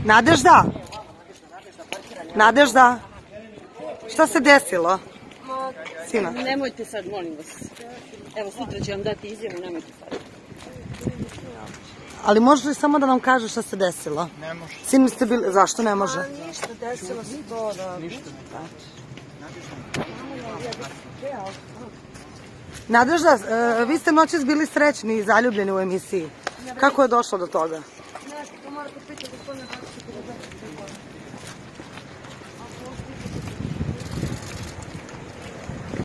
Nadežda? Nadežda? Šta se desilo? Sina. Nemojte sad, molim vas. Evo, sutra će vam dati izjavu, nemojte sad. Ali može li samo da nam kaže šta se desilo? Ne može. Sinoć ste bili... Zašto ne može? Ništa, desilo se to da... Ništa. Nadežda, vi ste noćas bili srećni i zaljubljeni u emisiji. Kako je došlo do toga? Ne, to morate pitati